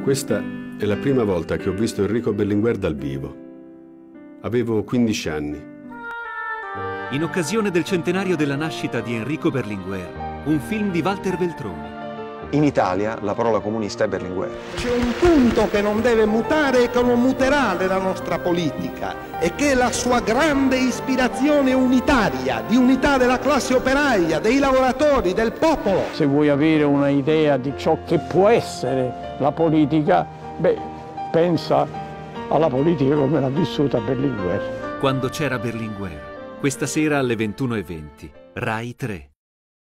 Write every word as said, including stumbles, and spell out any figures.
Questa è la prima volta che ho visto Enrico Berlinguer dal vivo. Avevo quindici anni. In occasione del centenario della nascita di Enrico Berlinguer, un film di Walter Veltroni. In Italia la parola comunista è Berlinguer. C'è un punto che non deve mutare e che non muterà nella nostra politica, e che è la sua grande ispirazione unitaria, di unità della classe operaia, dei lavoratori, del popolo. Se vuoi avere un'idea di ciò che può essere la politica, beh, pensa alla politica come l'ha vissuta Berlinguer. Quando c'era Berlinguer, questa sera alle ventuno e venti, Rai tre.